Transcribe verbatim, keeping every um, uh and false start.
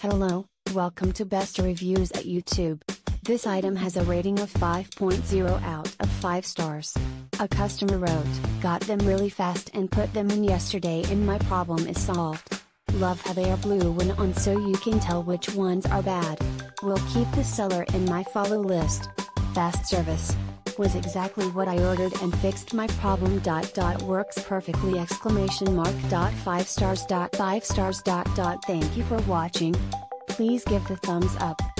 Hello, welcome to Best Reviews at YouTube. This item has a rating of five point zero out of five stars. A customer wrote, "Got them really fast and put them in yesterday and my problem is solved. Love how they are blue when on so you can tell which ones are bad. Will keep the seller in my follow list. Fast service. Was exactly what I ordered and fixed my problem. Dot dot works perfectly exclamation mark dot five stars dot five stars dot dot Thank you for watching. Please give the thumbs up.